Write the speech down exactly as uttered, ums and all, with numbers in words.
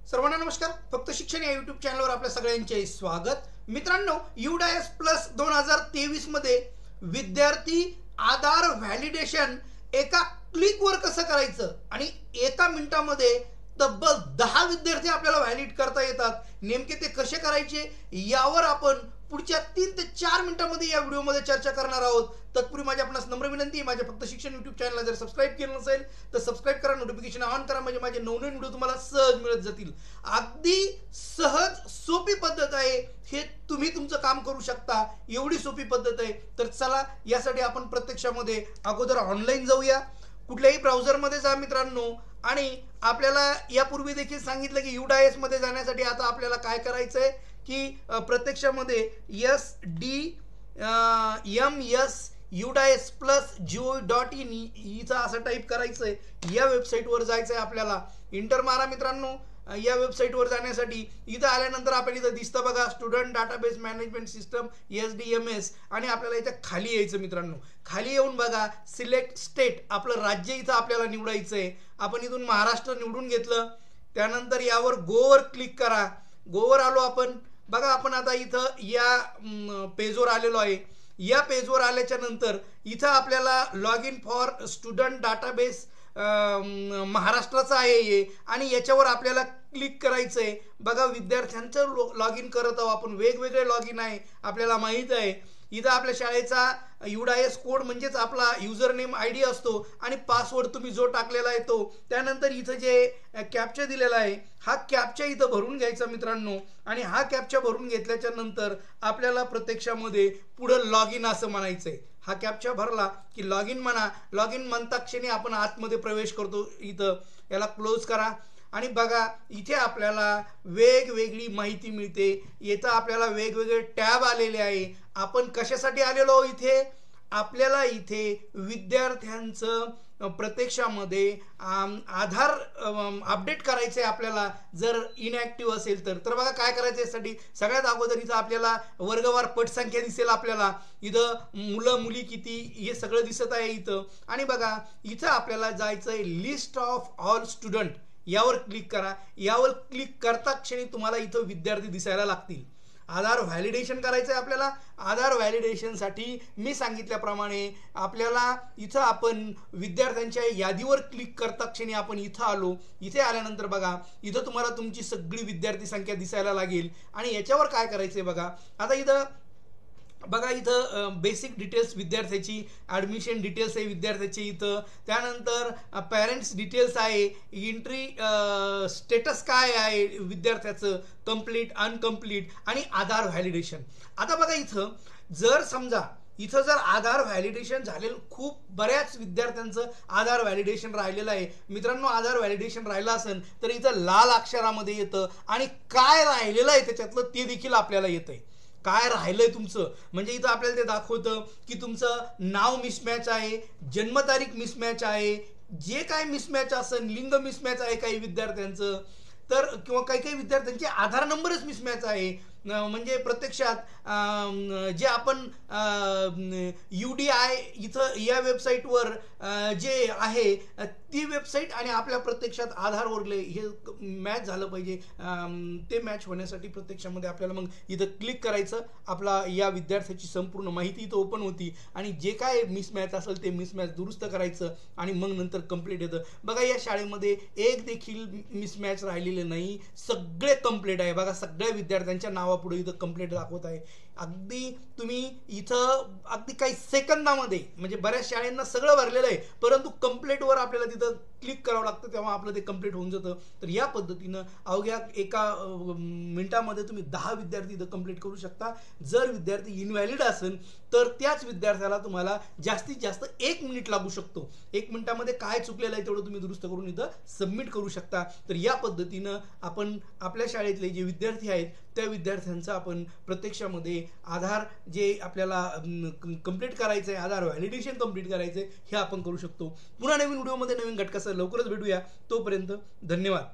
सर्वांना नमस्कार. फक्त शिक्षण या यूट्यूब चॅनलवर आपल्या सगळ्यांचे स्वागत. मित्रांनो, युडायस प्लस दोन हजार तेवीस मध्ये विद्यार्थी आधार व्हॅलिडेशन एका क्लिकवर कसं करायचं आणि एका मिनिटामध्ये तब्बल दहा विद्यार्थी आपल्याला व्हॅलिड करता येतात. नेमके ते कसे करायचे यावर आपण पुढच्या तीन ते चार मिनिटांमध्ये या व्हिडिओमध्ये चर्चा करणार आहोत. तत्पूर्वी माझी आपणास नम्र विनंती आहे, माझ्या फक्त शिक्षण यूट्यूब चॅनलला जर सबस्क्राईब केलं नसेल तर सबस्क्राईब करा, नोटिफिकेशन ऑन करा, म्हणजे माझे नवनवीन व्हिडिओ तुम्हाला सहज मिळत जातील. अगदी सहज सोपी पद्धत आहे, हे तुम्ही तुमचं काम करू शकता, एवढी सोपी पद्धत आहे. तर चला, यासाठी आपण प्रत्यक्षामध्ये अगोदर ऑनलाईन जाऊया. कुठल्याही ब्राउझरमध्ये जा मित्रांनो, आणि आपल्याला यापूर्वी देखील सांगितलं की युडायस मध्ये जाण्यासाठी आता आपल्याला काय करायचंय की प्रत्यक्षामध्ये S D M S UDISE plus gov dot in हिचं असं टाईप करायचंय. या वेबसाईटवर जायचंय आपल्याला. इंटर मारा मित्रांनो. या वेबसाईटवर जाण्यासाठी इथं आल्यानंतर आपल्याला इथं दिसतं बघा, student database management system S D M S, आणि आपल्याला इथं खाली यायचं मित्रांनो. खाली येऊन बघा, सिलेक्ट स्टेट, आपलं राज्य इथं आपल्याला निवडायचं आहे. आपण इथून महाराष्ट्र निवडून घेतलं. त्यानंतर यावर गोवर क्लिक करा. गोवर आलो आपण. बघा, आपण आता इथं या पेजवर आलेलो आहे. या पेजवर आल्याच्या नंतर इथं आपल्याला log in for student database महाराष्ट्राचं आहे हे, आणि याच्यावर आपल्याला क्लिक करायचं आहे. बघा, विद्यार्थ्यांचं लॉग इन करत आहोत आपण. वेगवेगळे लॉग इन आहे, आपल्याला माहीत आहे. इथं आपल्या शाळेचा युडायस कोड म्हणजेच आपला युजर नेम आय डी असतो, आणि पासवर्ड तुम्ही जो टाकलेला आहे तो. त्यानंतर इथं जे कॅप्चा दिलेला आहे, हा कॅप्चा इथं भरून घ्यायचा मित्रांनो. आणि हा कॅप्चा भरून घेतल्याच्या नंतर आपल्याला प्रत्यक्षामध्ये पुढं लॉग इन असं म्हणायचंय. हा कॅप्चा भरला की लॉग इन म्हणा. लॉग इन म्हणता क्षणी आपण आतमध्ये प्रवेश करतो. इथं याला क्लोज करा. आणि बघा, इथे आपल्याला वेगवेगळी माहिती मिळते. इथं आपल्याला वेगवेगळे टॅब आलेले आहे. आपण कशासाठी आलेलो इथे? आपल्याला इथे विद्यार्थ्यांचं प्रत्यक्षामध्ये आधार अपडेट करायचं आहे आपल्याला, जर इनॅक्टिव्ह असेल तर. तर बघा काय करायचं यासाठी. सगळ्यात अगोदर इथं आपल्याला वर्गवार पटसंख्या दिसेल आपल्याला. इथं मुलं मुली किती हे सगळं दिसत आहे इथं. आणि बघा, इथं आपल्याला जायचं आहे लिस्ट ऑफ ऑल स्टुडंट, यावर क्लिक करा. यावर क्लिक करता क्षणी तुम्हाला इथं विद्यार्थी दिसायला लागतील. आधार व्हॅलिडेशन करायचं आहे आपल्याला. आधार व्हॅलिडेशनसाठी मी सांगितल्याप्रमाणे आपल्याला इथं आपण विद्यार्थ्यांच्या यादीवर क्लिक करता क्षणी आपण इथं आलो. इथे आल्यानंतर बघा, इथं तुम्हाला तुमची सगळी विद्यार्थी संख्या दिसायला लागेल. आणि याच्यावर काय करायचंय बघा. आता इथं बघा, इथं बेसिक डिटेल्स विद्यार्थ्याची, ॲडमिशन डिटेल्स आहे विद्यार्थ्याची इथं. त्यानंतर पॅरेंट्स डिटेल्स आहे, एंट्री स्टेटस काय आहे विद्यार्थ्याचं, कंप्लीट अनकम्प्लीट, आणि आधार व्हॅलिडेशन. आता बघा, इथं जर समजा इथं जर आधार व्हॅलिडेशन झालेलं, खूप बऱ्याच विद्यार्थ्यांचं आधार व्हॅलिडेशन राहिलेलं आहे मित्रांनो. आधार व्हॅलिडेशन राहिलं असेल तर इथं लाल अक्षरामध्ये येतं, आणि काय राहिलेलं आहे त्याच्यातलं ते देखील आपल्याला येतंय. काय राहिलंय तुमचं, म्हणजे इथं आपल्याला ते दाखवतं की तुमचं नाव मिसमॅच आहे, जन्मतारीख मिसमॅच आहे, जे काय मिसमॅच असेल, लिंग मिसमॅच आहे काही विद्यार्थ्यांचं, तर किंवा काही काही विद्यार्थ्यांचे आधार नंबरच मिसमॅच आहे. म्हणजे प्रत्यक्षात जे आपण यू डी आय इथं या वेबसाईटवर जे आहे ती वेबसाईट आणि आपल्या प्रत्यक्षात आधारवरले हे मॅच झालं पाहिजे. ते मॅच होण्यासाठी प्रत्यक्षामध्ये आपल्याला मग इथं क्लिक करायचं. आपला या विद्यार्थ्याची संपूर्ण माहिती इथं ओपन होती, आणि जे काय मिसमॅच असेल ते मिसमॅच दुरुस्त करायचं, आणि मग नंतर कंप्लीट येतं. बघा, या शाळेमध्ये एक देखील मिसमॅच राहिलेले नाही, सगळे कंप्लीट आहे. बघा, सगळ्या विद्यार्थ्यांच्या नावापुढे इथं कंप्लीट दाखवत आहे. अगदी तुम्ही इथं अगदी काही सेकंदामध्ये, म्हणजे बऱ्याच शाळांना सगळं भरलेलं आहे, परंतु कंप्लीटवर आपल्याला तिथं क्लिक करावं लागतं, तेव्हा आपलं ते कंप्लीट होऊन जातं. तर या पद्धतीनं अवघ्या एका मिनिटामध्ये तुम्ही दहा विद्यार्थी इथं कंप्लीट करू शकता. जर विद्यार्थी इनव्हॅलिड असेल तर त्याच विद्यार्थ्याला तुम्हाला जास्तीत जास्त एक मिनिट लागू शकतो. एक मिनिटामध्ये काय चुकलेलं आहे तेवढं तुम्ही दुरुस्त करून इथं सबमिट करू शकता. तर या पद्धतीनं आपण आपल्या शाळेतले जे विद्यार्थी आहेत त्या विद्यार्थ्यांचा आपण प्रत्यक्षामध्ये आधार जे आपल्याला कंप्लीट करायचं आहे, आधार व्हॅलिडेशन कंप्लीट करायचं आहे, हे आपण करू शकतो. पुन्हा नवीन व्हिडिओमध्ये नवीन घटकासह लवकरच भेटूया. तोपर्यंत धन्यवाद.